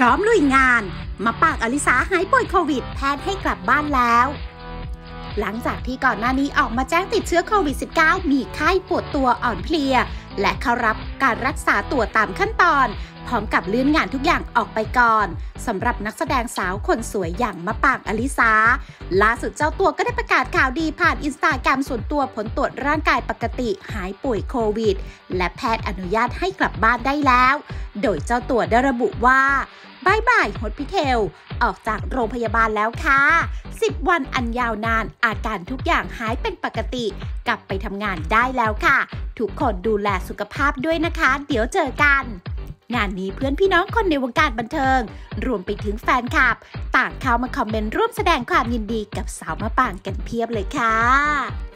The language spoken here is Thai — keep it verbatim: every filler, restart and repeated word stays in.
ร้อมลุยงานมาปางอลิสาหายป่วยโควิดแพทย์ให้กลับบ้านแล้วหลังจากที่ก่อนหน้านี้ออกมาแจ้งติดเชื้อโควิด สิบเก้า มีไข้ปวดตัวอ่อนเพลียและเข้ารับการรักษาตัวตามขั้นตอนพร้อมกับเลื่อนงานทุกอย่างออกไปก่อนสำหรับนักแสดงสาวคนสวยอย่างมะปางอลิสาล่าสุดเจ้าตัวก็ได้ประกาศข่าวดีผ่านอินสตาแกรมส่วนตัวผลตรวจร่างกายปกติหายป่วยโควิดและแพทย์อนุญาตให้กลับบ้านได้แล้วโดยเจ้าตัวได้ระบุว่าบายบายฮอสพิทอลออกจากโรงพยาบาลแล้วค่ะสิบวันอันยาวนานอาการทุกอย่างหายเป็นปกติกลับไปทำงานได้แล้วค่ะทุกคนดูแลสุขภาพด้วยนะคะเดี๋ยวเจอกันงานนี้เพื่อนพี่น้องคนในวงการบันเทิงรวมไปถึงแฟนคลับต่างเข้ามาคอมเมนต์ร่วมแสดงความยินดีกับสาวมะปางกันเพียบเลยค่ะ